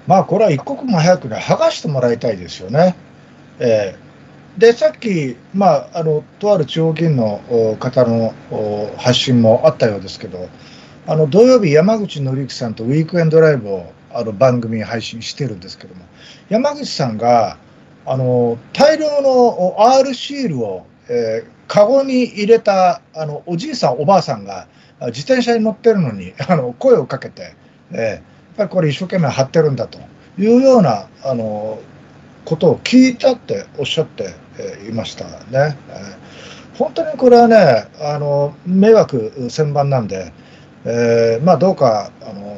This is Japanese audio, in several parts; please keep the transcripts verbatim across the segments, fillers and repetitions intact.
まあこれは一刻も早くね、剥がしてもらいたいですよね。えーで、さっき、まあ、あのとある地方議員のお方のお発信もあったようですけど、あの土曜日、山口紀之さんとウィークエンドライブをあの番組配信してるんですけども、山口さんがあの大量のお アール シールを、えー、カゴに入れたあのおじいさん、おばあさんがあ自転車に乗ってるのにあの声をかけて、えーやっぱりこれ一生懸命貼ってるんだというようなあのことを聞いたっておっしゃってえーいましたね。えー本当にこれはね、あの迷惑千万なんで、えーまあ、どうかあの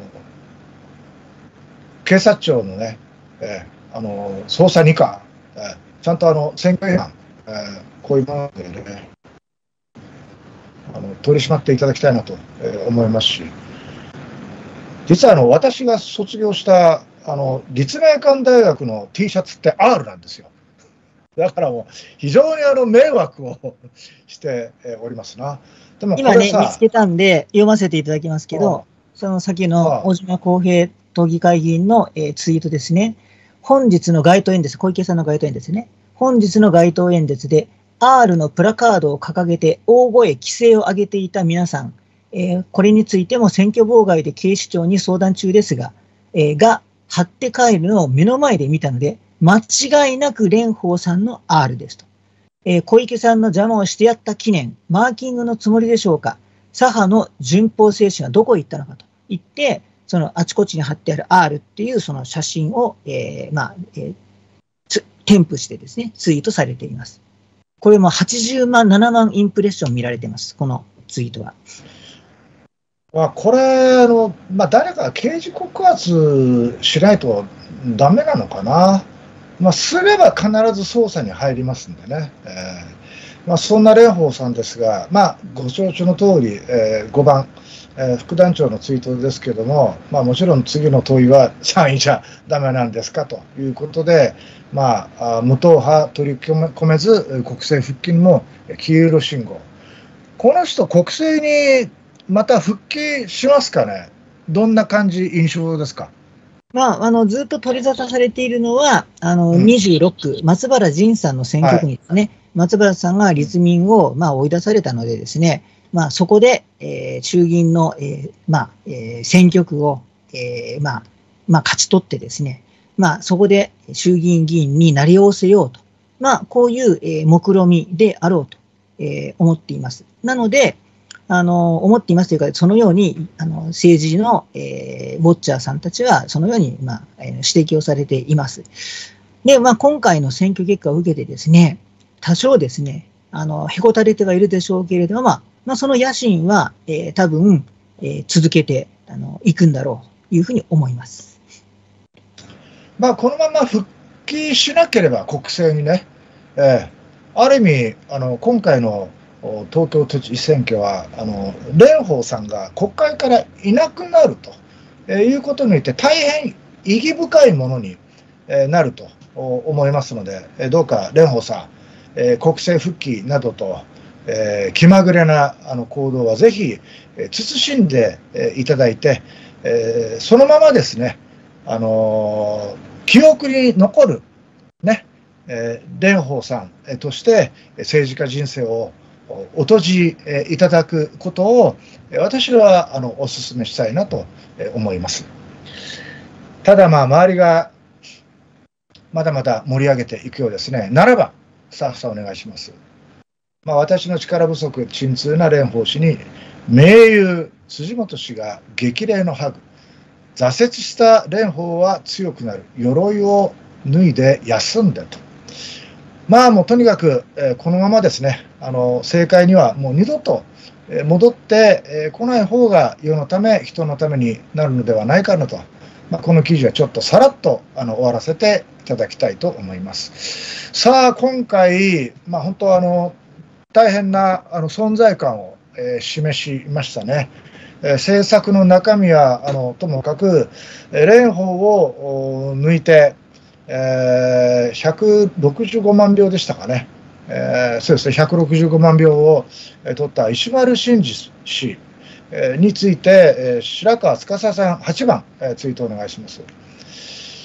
警察庁のね、えーあの捜査に課、えーちゃんとあの選挙違反、えーこういうものでね、あの取り締まっていただきたいなと、えー思いますし、実はあの私が卒業したあの立命館大学の T シャツって アール なんですよ。だからもう非常にあの迷惑をしておりますな。でもこ今ね、見つれさ、 けたんで読ませていただきますけど、その先のあ小島公平都議会議員の、えーツイートですね。本日の街頭演説、小池さんの街頭演説ね。本日の街頭演説で アール のプラカードを掲げて大声規制を上げていた皆さん、えーこれについても選挙妨害で警視庁に相談中ですが、えーが貼って帰るのを目の前で見たので、間違いなく蓮舫さんの アール ですと。えー小池さんの邪魔をしてやった記念、マーキングのつもりでしょうか。左派の順法精神はどこへ行ったのかと言って、そのあちこちに貼ってある アール っていうその写真を、えーまあえー、添付してですね、ツイートされています。これもはちじゅうまん、ななまんインプレッション見られています、このツイートは。 まあ、これあの、まあ、誰か刑事告発しないとダメなのかな。まあ、すれば必ず捜査に入りますんでね。えーまあ、そんな蓮舫さんですが、まあ、ご承知の通り、えー、ごばん、えー副団長のツイートですけども、まあ、もちろん次の問いはさんいじゃダメなんですかということで、まあ、あ無党派取り込めず国政復帰にも黄色信号。この人国政にまた復帰しますかね。どんな感じ、印象ですか。 まあ、あのずっと取り沙汰されているのは、あのうんにじゅうろっく、松原仁さんの選挙区にですね、はい、松原さんが立民を、まあ、追い出されたのでですね、まあ、そこで、えー、衆議院の、えーまあえー、選挙区を、えーまあまあ、勝ち取ってですね、まあ、そこで衆議院議員になりおせようと、まあ、こういう、えー、目論みであろうと、えー、思っています。なので、あの思っていますというか、そのようにあの政治の、えー、ウォッチャーさんたちはそのように、まあ、指摘をされています。で、まあ、今回の選挙結果を受けてですね、多少ですね、あのへこたれてはいるでしょうけれども、まあまあ、その野心は、えー、多分、えー、続けてあのいくんだろうというふうに思います。 まあ、このまま復帰しなければ国政にね、えー、ある意味あの今回の東京都知事選挙はあの蓮舫さんが国会からいなくなるということによって大変意義深いものになると思いますので、どうか蓮舫さん、国政復帰などとえー、気まぐれなあの行動はぜひ、えー、慎んで、えー、いただいて、えー、そのままですね、あのー、記憶に残る、ねえー、蓮舫さんとして政治家人生をお閉じいただくことを私はあのお勧めしたいなと思います。ただまあ周りがまだまだ盛り上げていくようですね。ならばスタッフさんお願いします。まあ、私の力不足、沈痛な蓮舫氏に、盟友、辻元氏が激励のハグ。挫折した蓮舫は強くなる。鎧を脱いで休んでと。まあもうとにかく、えー、このままですね、あの政界にはもう二度と戻ってこない方が世のため、人のためになるのではないかなと。まあ、この記事はちょっとさらっとあの終わらせていただきたいと思います。さあ、今回、まあ、本当あの、大変なあの存在感を、えー、示しましたね。えー、政策の中身はあのともかく、えー、蓮舫を抜いて、えー、ひゃくろくじゅうごまんひょうでしたかね、えー、そうですね、ひゃくろくじゅうごまんひょうを取った石丸伸二氏について、えー、白川司さんはちばん、えー、ツイートお願いします。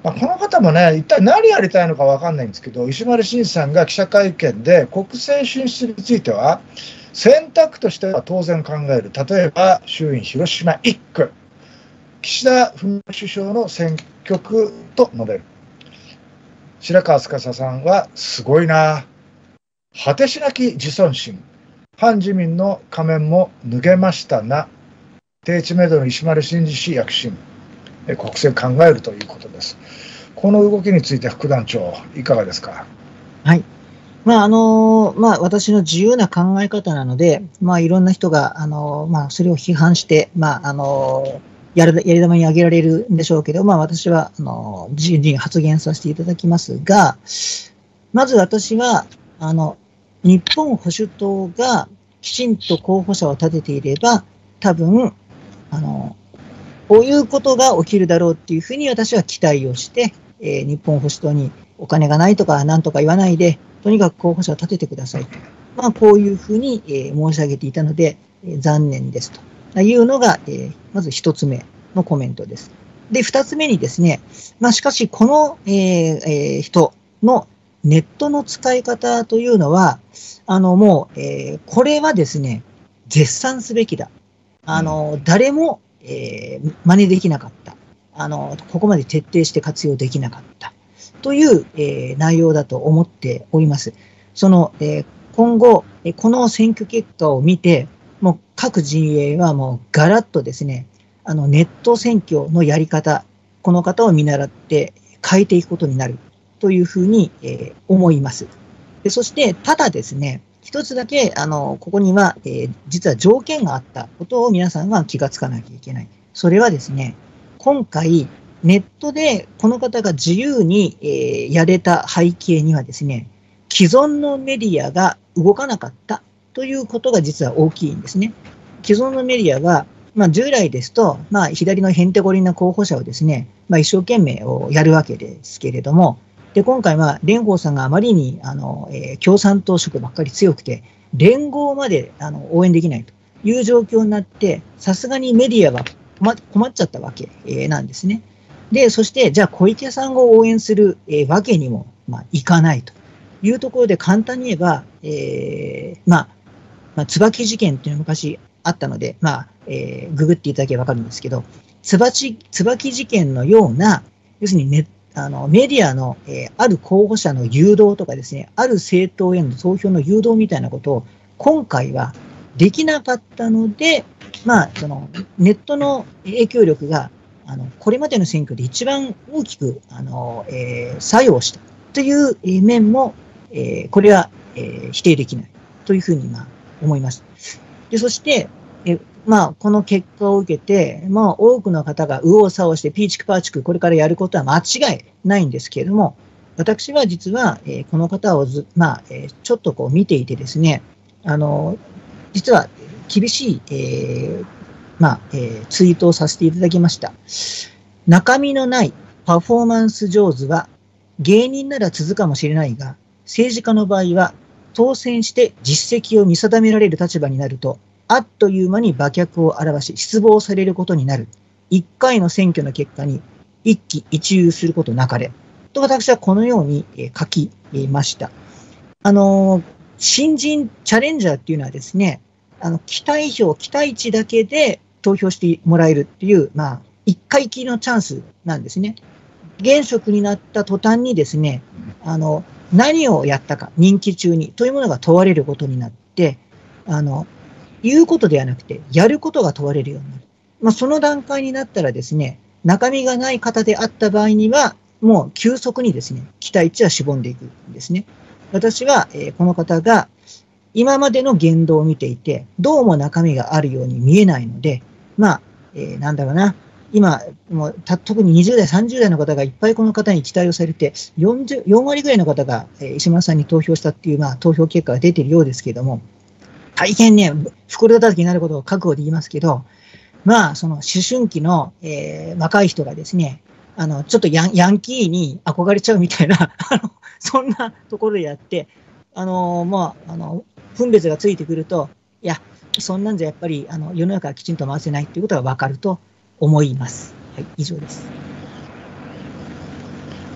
まあ、この方もね、一体何やりたいのか分かんないんですけど、石丸伸さんが記者会見で、国政進出については、選択としては当然考える、例えば衆院広島いっく、岸田文雄首相の選挙区と述べる。白川司さんは、すごいな、果てしなき自尊心、反自民の仮面も脱げましたな、低知名度の石丸伸二氏躍進、国政考えるということです。この動きについて副団長、いかがですか。 はい。まあ、あの、まあ、私の自由な考え方なので、まあ、いろんな人が、あの、まあ、それを批判して、まあ、あの、やる、やり玉に挙げられるんでしょうけど、まあ、私は、あの、自由に発言させていただきますが、まず私は、あの、日本保守党がきちんと候補者を立てていれば、多分、あの、こういうことが起きるだろうっていうふうに私は期待をして、えー、日本保守党にお金がないとか何とか言わないで、とにかく候補者を立ててくださいと。まあ、こういうふうに、えー、申し上げていたので、えー、残念ですというのが、えー、まず一つ目のコメントです。で、二つ目にですね、まあ、しかしこの、えーえー、人のネットの使い方というのは、あの、もう、えー、これはですね、絶賛すべきだ。あの、うん、誰も、えー、真似できなかった。あの、ここまで徹底して活用できなかった。という、えー、内容だと思っております。その、えー、今後、この選挙結果を見て、もう各陣営はもうガラッとですね、あのネット選挙のやり方、この方を見習って変えていくことになるというふうに、えー、思います。でそして、ただですね、一つだけ、あの、ここには、えー、実は条件があったことを皆さんが気がつかなきゃいけない。それはですね、今回、ネットでこの方が自由に、えー、やれた背景にはですね、既存のメディアが動かなかったということが実は大きいんですね。既存のメディアは、まあ、従来ですと、まあ、左のへんてこりんな候補者をですね、まあ、一生懸命をやるわけですけれども、で今回は蓮舫さんがあまりにあの、えー、共産党色ばっかり強くて、連合まであの応援できないという状況になって、さすがにメディアは困困っちゃったわけ、えー、なんですね。で、そして、じゃあ小池さんを応援する、えー、わけにも、まあ、いかないというところで、簡単に言えば、えー、まあ、まあ、椿事件っていうのが昔あったので、まあ、えー、ググっていただければわかるんですけど、椿、椿事件のような、要するにね、あの、メディアの、えー、ある候補者の誘導とかですね、ある政党への投票の誘導みたいなことを、今回はできなかったので、まあ、その、ネットの影響力が、あのこれまでの選挙で一番大きくあの、えー、作用したという面も、えー、これは、えー、否定できないというふうに、まあ、思います。でそして、えまあ、この結果を受けて、まあ、多くの方が右往左往してピーチクパーチクこれからやることは間違いないんですけれども、私は実は、えー、この方をず、まあえー、ちょっとこう見ていてですね、あの実は厳しい、えーまあえー、ツイートをさせていただきました。中身のないパフォーマンス上手は芸人なら続くかもしれないが、政治家の場合は当選して実績を見定められる立場になると、あっという間に馬脚を表し失望されることになる。一回の選挙の結果に一喜一憂することなかれ。と私はこのように書きました。あの、新人チャレンジャーっていうのはですね、あの、期待票、期待値だけで投票してもらえるっていう、まあ、一回きりのチャンスなんですね。現職になった途端にですね、あの、何をやったか、任期中にというものが問われることになって、あの、言うことではなくて、やることが問われるようになる。まあ、その段階になったらですね、中身がない方であった場合には、もう急速にですね、期待値はしぼんでいくんですね。私は、えー、この方が今までの言動を見ていて、どうも中身があるように見えないので、まあ、えー、なんだろうな、今、もうた特ににじゅう代、さんじゅう代の方がいっぱいこの方に期待をされて、よんじゅう、よん割ぐらいの方が、えー、石丸さんに投票したっていう、まあ、投票結果が出ているようですけれども、大変ね、袋叩きになることを覚悟で言いますけど、まあ、その思春期の、えー、若い人がですね、あの、ちょっとヤン、ヤンキーに憧れちゃうみたいな、あの、そんなところでやって、あの、まあ、あの、分別がついてくると、いや、そんなんじゃやっぱり、あの、世の中はきちんと回せないっていうことがわかると思います。はい、以上です。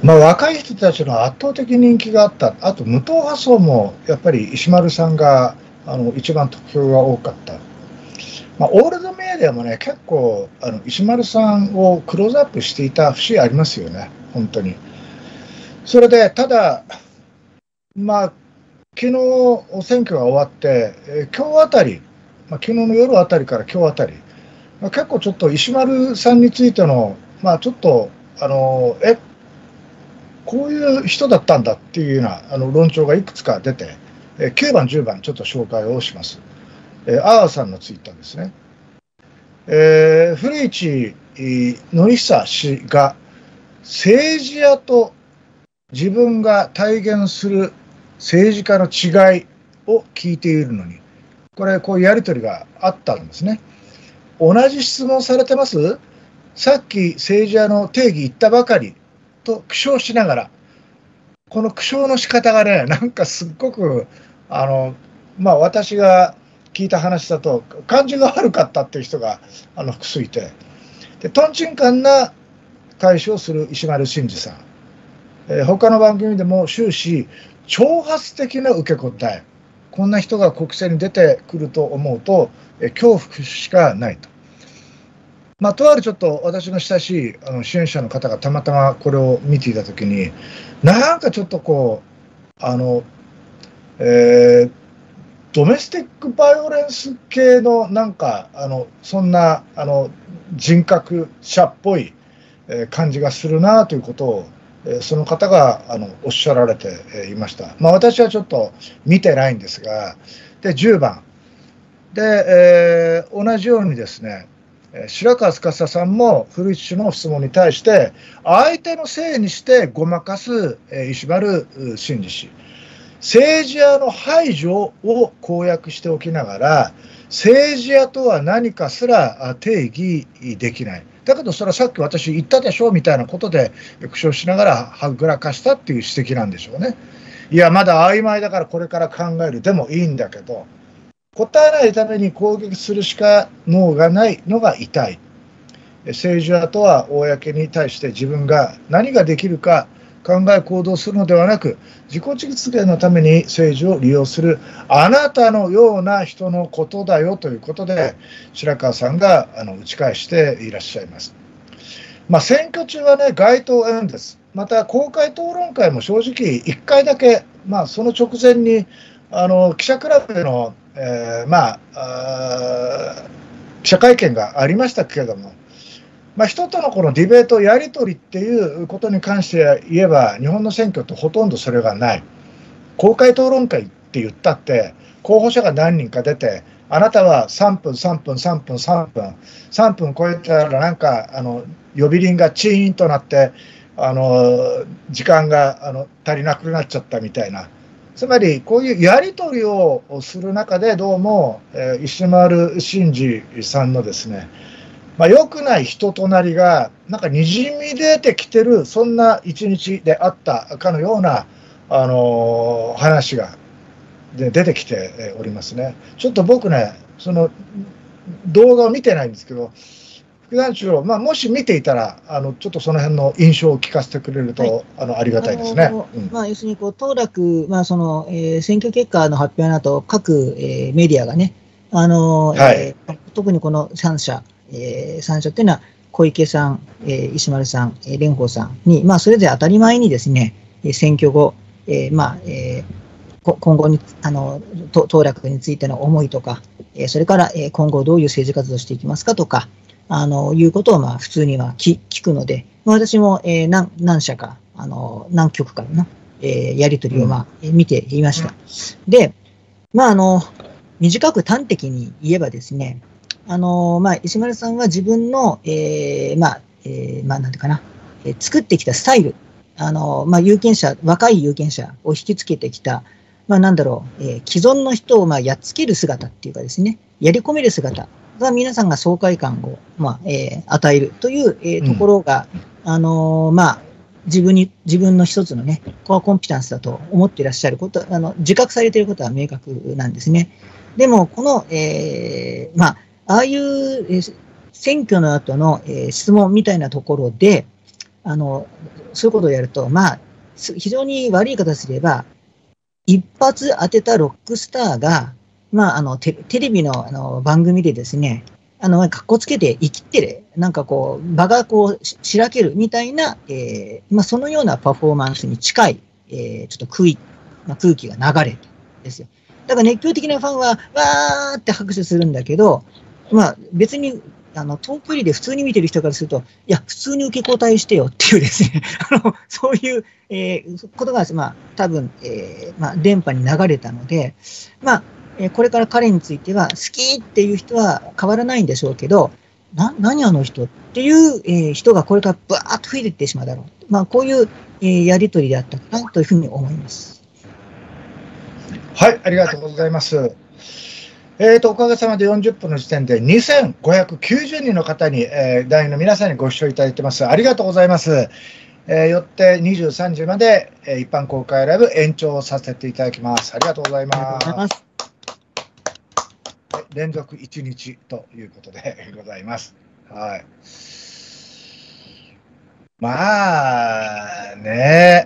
まあ、若い人たちの圧倒的人気があった、あと無党派層もやっぱり石丸さんがあの一番得票が多かった、まあ、オールドメディアもね、結構あの石丸さんをクローズアップしていた節ありますよね、本当に。それで、ただ、まあ、昨日選挙が終わって、えー、今日あたり、まあ、昨日の夜あたりから今日あたり、まあ、結構ちょっと石丸さんについての、まあ、ちょっと、あのえこういう人だったんだっていうようなあの論調がいくつか出て、えー、きゅうばん、じゅうばん、ちょっと紹介をします。えー、アーさんのツイッターですね。えー、古市憲久氏が政治家と自分が体現する政治家の違いを聞いているのに、これ、こういうやり取りがあったんですね。同じ質問されてます？さっき政治家の定義言ったばかりと苦笑しながら、この苦笑の仕方がね、なんかすっごく、あの、まあ私が聞いた話だと、感じが悪かったっていう人があの複数いて、で、とんちんかんな返しをする石丸伸二さん。えー、他の番組でも終始、挑発的な受け答え。こんな人が国政に出てくると思うと、えー、恐怖しかないと。まあ、とあるちょっと私の親しいあの支援者の方がたまたまこれを見ていたときに、なんかちょっとこう、あの、えー、ドメスティックバイオレンス系のなんか、あの、そんな、あの、人格者っぽい感じがするなということを、その方があのおっしゃられていました。まあ、私はちょっと見てないんですが、でじゅうばんで、えー、同じようにですね、白川司さんも古市氏の質問に対して、相手のせいにしてごまかす石丸伸二氏、政治家の排除を公約しておきながら、政治家とは何かすら定義できない。だけどそれはさっき私言ったでしょみたいなことで苦笑しながらはぐらかしたっていう指摘なんでしょうね。いや、まだ曖昧だからこれから考えるでもいいんだけど、答えないために攻撃するしか能がないのが痛い。政治家とは公に対して自分が何ができるか考え行動するのではなく、自己実現のために政治を利用するあなたのような人のことだよということで、白川さんがあの打ち返していらっしゃいます。まあ、選挙中はね、街頭演説、また公開討論会も正直いっかいだけ、まあ、その直前にあの記者クラブでの、えー、まあ、あ記者会見がありましたけれども、まあ、人とのこのディベート、やり取りっていうことに関して言えば、日本の選挙ってほとんどそれがない。公開討論会って言ったって、候補者が何人か出て、あなたはさんぷん、さんぷん、さんぷん、さんぷん、さんぷん超えたらなんかあの呼び鈴がチーンとなって、あの時間があの足りなくなっちゃったみたいな。つまりこういうやり取りをする中で、どうも、えー、石丸伸二さんのですね、まあ、良くない人となりがなんかにじみ出てきてる、そんな一日であったかのような、あのー、話がで出てきておりますね。ちょっと僕ね、その動画を見てないんですけど、副団長、まあ、もし見ていたらあのちょっとその辺の印象を聞かせてくれると、はい、あのありがたいですね。 うん、まあ、要するにこう当落、まあそのえー、選挙結果の発表の後、各、えー、メディアがね、あのーはいえー、特にこのさん社、えー、さん社っていうのは小池さん、えー、石丸さん、えー、蓮舫さんに、まあ、それぞれ当たり前にですね、選挙後、えーまあえー、今後にあの当落についての思いとか、えー、それから、えー、今後どういう政治活動をしていきますかとか、あのいうことをまあ普通には聞くので、私も、えー、何, 何社か、あの何局かの、えー、やり取りを、まあうん、見ていました。で、まあ、あの短く端的に言えばですね、あのまあ、石丸さんは自分の、えー、まあ、えー、まあ、なんていうかな、えー、作ってきたスタイル、あのまあ、有権者、若い有権者を引きつけてきた、まあ、なんだろう、えー、既存の人をまあやっつける姿っていうかですね、やり込める姿が皆さんが爽快感を、まあえー、与えるという、えー、ところが、うん、あのまあ、自分に、自分の一つのね、コアコンピタンスだと思っていらっしゃること、あの自覚されていることは明確なんですね。でも、この、えー、まあ、ああいう、えー、選挙の後の、えー、質問みたいなところで、あの、 そういうことをやると、まあ、非常に悪い形で言えば、一発当てたロックスターが、まあ、あのテ、テレビの、あの番組でですね、あの、かっこつけて生きってる、なんかこう、場がこう、ししらけるみたいな、えーまあ、そのようなパフォーマンスに近い、えーちょっと空気、まあ、空気が流れるんですよ。だから熱狂的なファンは、わーって拍手するんだけど、まあ、別に、あの、遠距離で普通に見てる人からすると、いや、普通に受け答えしてよっていうですね、あの、そういう、えーことが、まあ、多分、えーまあ、電波に流れたので、まあ、えーこれから彼については、好きっていう人は変わらないんでしょうけど、な、何あの人っていう、えー人がこれからバーッと増えていってしまうだろう。まあ、こういう、えーやりとりであったかなというふうに思います。 はい、ありがとうございます。えーと、おかげさまでよんじゅっぷんの時点でにせんごひゃくきゅうじゅうにんの方に、えー団員の皆さんにご視聴いただいてます。ありがとうございます。えーよってにじゅうさんじまで、えー一般公開ライブ延長させていただきます。ありがとうございありがとうございま。 ますす。 連続いちにちということでございます。はい。まあね、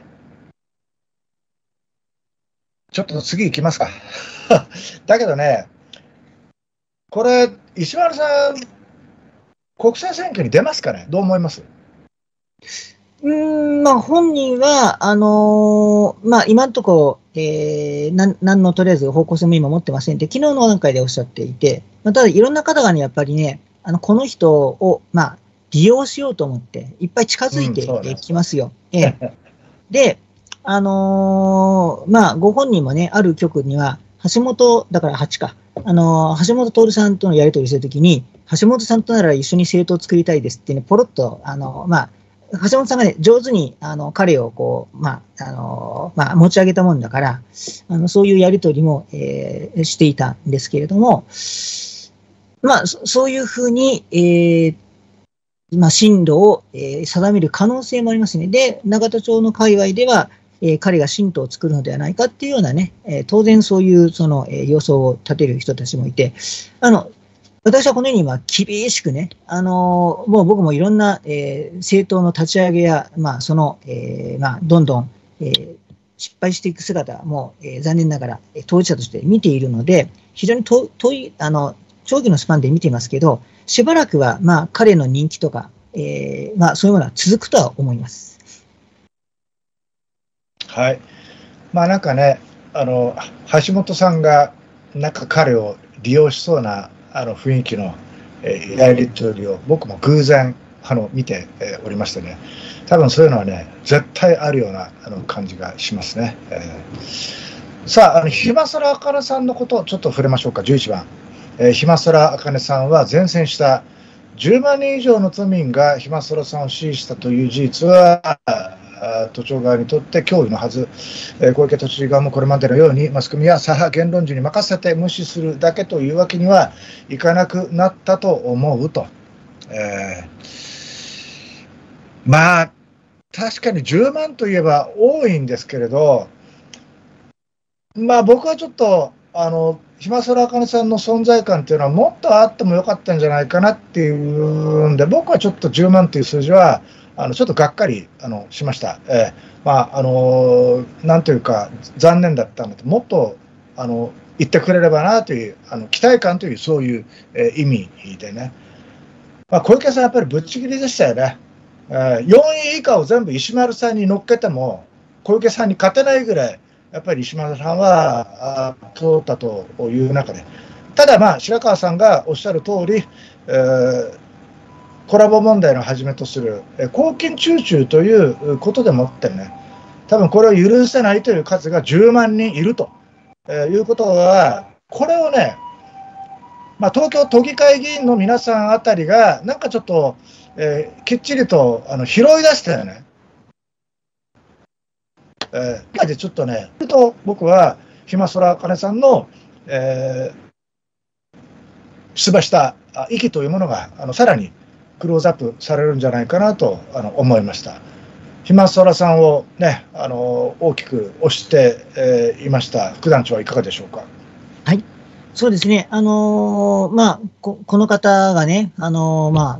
ちょっと次行きますか。だけどね、これ、石丸さん、国政選挙に出ますかね、どう思います？ うーん、まあ、本人は、あのーまあ、今のところ、えー、なん、なんのとりあえず方向性も今持ってませんって、昨日の段階でおっしゃっていて、まあ、ただいろんな方がね、やっぱりね、あの、この人を、まあ、利用しようと思って、いっぱい近づいてうんそうねきますよ。ええ。で、あのーまあ、ご本人もね、ある局には、橋本、だからはちか、あのー橋本徹さんとのやり取りするときに、橋本さんとなら一緒に政党を作りたいですってね、ポロッと、あのーまあ、橋本さんがね、上手に、あの、彼をこう、まあ、あのーまあ、持ち上げたもんだから、あの、そういうやり取りも、えーしていたんですけれども、まあ、そそういうふうに、えーまあ、進路を、えー定める可能性もありますね。で、永田町の界隈では、えー彼が新党を作るのではないかっていうようなね、えー当然そういうその、えー予想を立てる人たちもいて、あの、私はこのように今厳しくね、あのーもう僕もいろんな、えー政党の立ち上げや、まあ、その、えーまあ、どんどん、えー失敗していく姿も、えー残念ながら、えー当事者として見ているので、非常に遠遠い、あの、長期のスパンで見ていますけど、しばらくは、まあ、彼の人気とか、えーまあ、そういうものは続くとは思います。 はい。まあなんかね、あの、橋本さんが、なんか彼を利用しそうなあの雰囲気の、えーやり取りを僕も偶然あの見て、えーおりましてね、多分そういうのはね、絶対あるようなあの感じがしますね。えーさあ、あの、ひまそらあかねさんのことをちょっと触れましょうか、じゅういちばん。えー、ひまそらあかねさんは前線したじゅうまんにん以上の都民がひまそらさんを支持したという事実は、都庁側にとって脅威のはず、えー、小池都知事側もこれまでのようにマスコミや左派言論時に任せて無視するだけというわけにはいかなくなったと思うと。えー、まあ、確かにじゅうまんといえば多いんですけれど、まあ僕はちょっと、あの、ひまそらあかねさんの存在感っていうのはもっとあってもよかったんじゃないかなっていうんで、僕はちょっとじゅうまんという数字は、あのちょっとがっかりあのしました。えー、まあ、あの、なんというか、残念だったので、もっとあの言ってくれればなという、あの期待感という、そういう、えー、意味でね、まあ、小池さん、やっぱりぶっちぎりでしたよね。えー、よんい以下を全部石丸さんに乗っけても、小池さんに勝てないぐらい、やっぱり石丸さんは通ったという中で、ただ、まあ、白川さんがおっしゃる通り、えー、コラボ問題のはじめとする、えー、公金中中ということでもってね、多分これを許せないという数がじゅうまんにんいると、えー、いうことは、これをね、まあ、東京都議会議員の皆さんあたりが、なんかちょっと、えー、きっちりとあの拾い出してね、えー、でちょっとね、と僕は、ひまそらあかねさんの、えー、出馬した意義というものが、あのさらにクローズアップされるんじゃないかなとあの思いました。ひまそらさんをね、あの大きく推して、えー、いました副団長はいかがでしょうか。 はい。そうですね。あのーまあこ、この方がね、あのーまあ、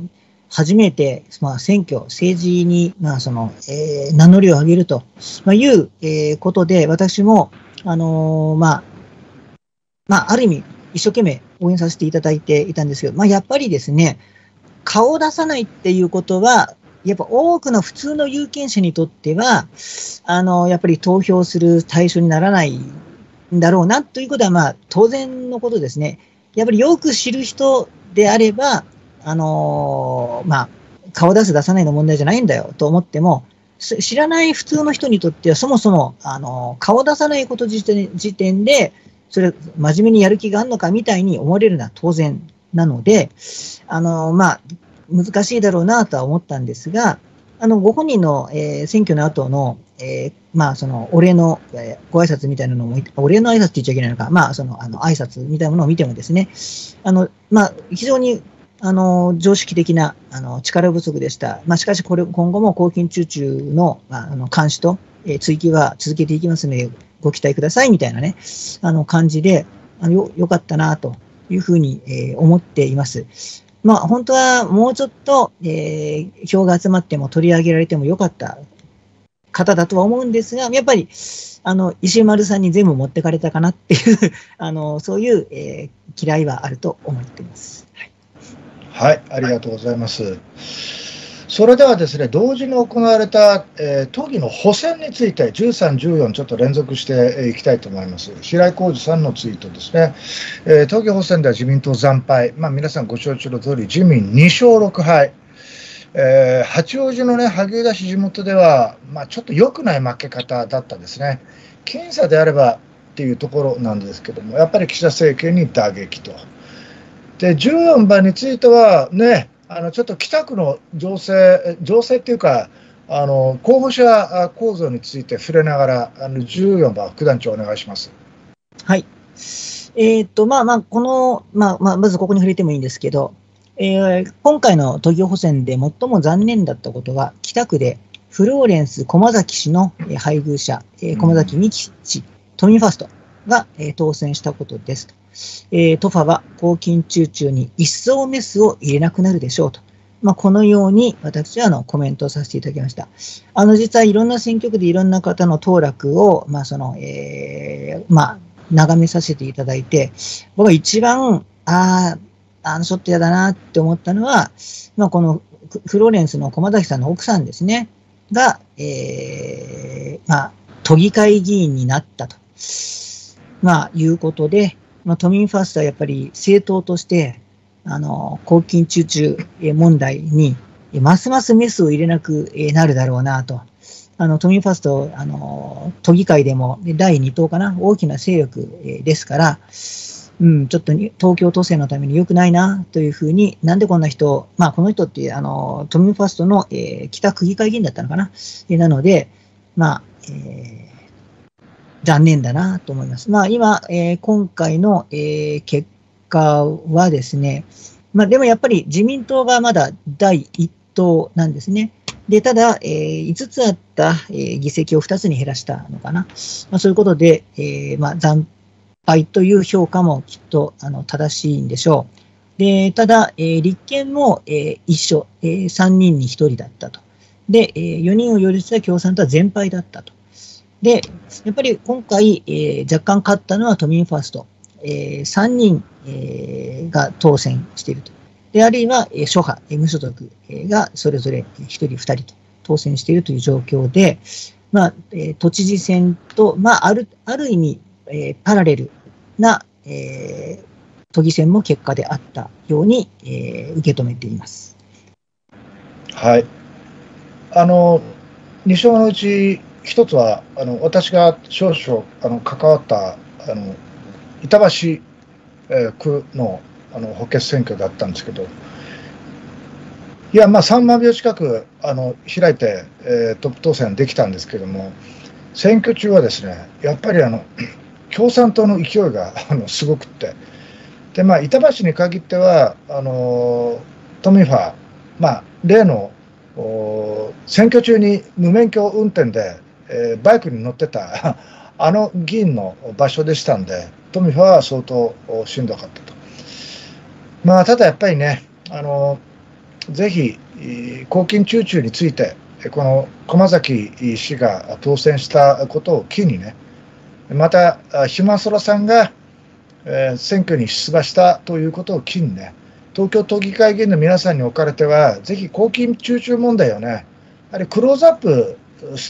初めて、まあ、選挙、政治に、まあそのえー、名乗りを上げると、まあ、いう、えー、ことで、私も、あのー、まあまあ、ある意味、一生懸命応援させていただいていたんですけど、まあ、やっぱりですね、顔を出さないっていうことは、やっぱ多くの普通の有権者にとっては、あのやっぱり投票する対象にならないんだろうなということは、まあ、当然のことですね。やっぱりよく知る人であれば、あのー、まあ、顔出す出さないの問題じゃないんだよと思っても、知らない普通の人にとっては、そもそも、あのー、顔出さないこと時点時点で、それ、真面目にやる気があるのかみたいに思われるのは当然なので、あのー、まあ、難しいだろうなとは思ったんですが、あのご本人の、えー、選挙の後の、えー、まあそのお礼の、えー、ご挨拶みたいなのも、お礼の挨拶って言っちゃいけないのか、まあそのあの挨拶みたいなものを見てもですね、あのまあ非常にあの常識的なあの力不足でした。まあしかしこれ今後も公金中中の、まあ、あの監視と、えー、追及は続けていきますのでご期待くださいみたいなねあの感じで、あの よ, よかったなというふうに、えー、思っています。まあ、本当はもうちょっと、えー、票が集まっても取り上げられてもよかった方だとは思うんですが、やっぱりあの石丸さんに全部持ってかれたかなっていうあのそういう、えー、嫌いはあると思っています。 はい、はい、ありがとうございます。それではですね、同時に行われた、えー、都議の補選についてじゅうさん、じゅうよんちょっと連続していきたいと思います。平井浩二さんのツイートですね。えー、都議補選では自民党惨敗、まあ、皆さんご承知の通り自民にしょうろくはい、えー、八王子のね萩生田氏地元では、まあ、ちょっと良くない負け方だったですね。僅差であればっていうところなんですけども、やっぱり岸田政権に打撃と。でじゅうよんばんについてはね、あのちょっと北区の情勢、情勢っていうか、あの候補者構造について触れながら、あのじゅうよんばん、副団長、お願いします。 はい。えー、っと、まあまあ、この、まあまあ、まずここに触れてもいいんですけど、えー、今回の都議補選で最も残念だったことは、北区でフローレンス駒崎氏の配偶者、えー、駒崎美樹氏、都民ファーストが、えー、当選したことです。えー、トファは公金中中に一層メスを入れなくなるでしょうと。まあ、このように私はあのコメントをさせていただきました。あの実はいろんな選挙区でいろんな方の当落を、まあそのえーまあ、眺めさせていただいて、僕は一番、ああ、あのちょっと嫌だなって思ったのは、まあ、このフローレンスの駒崎さんの奥さんですね、が、えーまあ、都議会議員になったと、まあ、いうことで、まあ、都民ファーストはやっぱり政党として、あの、公金中中問題に、ますますメスを入れなくなるだろうなと。あの、都民ファースト、あの、都議会でもだいに党かな、大きな勢力ですから、うん、ちょっと東京都政のために良くないなというふうに、なんでこんな人、まあ、この人って、あの、都民ファーストの、えー、北区議会議員だったのかな。なので、まあ、えー残念だなと思います。まあ今、えー、今回の、えー、結果はですね、まあでもやっぱり自民党がまだだいいち党なんですね。で、ただ、えー、いつつあった、えー、議席をふたつに減らしたのかな。まあそういうことで、えー、まあ惨敗という評価もきっとあの正しいんでしょう。で、ただ、えー、立憲も、えー、一緒、えー、さんにんにひとりだったと。で、えー、よにんを擁立した共産党は全敗だったと。で、やっぱり今回、えー、若干勝ったのは都民ファースト。えー、さんにん、えー、が当選していると。で、あるいは、えー、諸派、えー、無所属がそれぞれひとり、ふたりと当選しているという状況で、まあ、えー、都知事選と、まあ、ある、ある意味、えー、パラレルな、えー、都議選も結果であったように、えー、受け止めています。 はい。あの、に章のうち、一つはあの私が少々あの関わったあの板橋、えー、区のあの補欠選挙だったんですけど、いやまあさんまんひょう近くあの開いて、えー、トップ当選できたんですけども、選挙中はですね、やっぱりあの共産党の勢いがあのすごくって、でまあ板橋に限ってはあの都民ファー、まあ例の選挙中に無免許運転でえー、バイクに乗ってたあの議員の場所でしたんで、都民ファーは相当しんどかったと。まあ、ただやっぱりね、あのぜひ公金中中について、この駒崎氏が当選したことを機にね、また、ひまそらさんが選挙に出馬したということを機にね、東京都議会議員の皆さんにおかれては、ぜひ公金中中問題をね、やはりクローズアップして、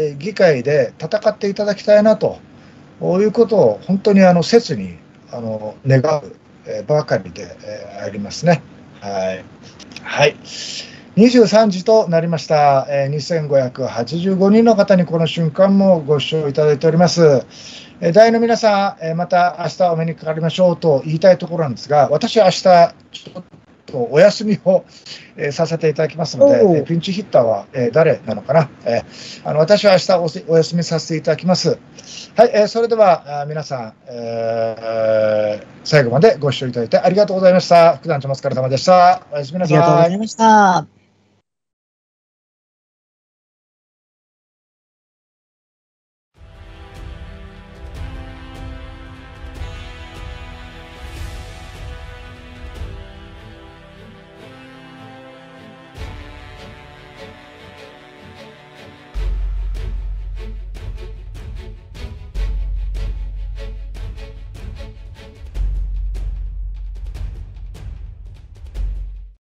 議会で戦っていただきたいなということを、本当にあの切にあの願うばかりでありますね。はい。はい。にじゅうさんじとなりました。にせんごひゃくはちじゅうごにんの方にこの瞬間もご視聴いただいております。大の皆さん、また明日お目にかかりましょうと言いたいところなんですが、私は明日ちょっとお休みをさせていただきますので、ピンチヒッターは誰なのかな。あの私は明日お休みさせていただきます。はい、それでは皆さん、えー、最後までご視聴いただいてありがとうございました。副団長お疲れ様でした。おやすみなさい。 ありがとうございました。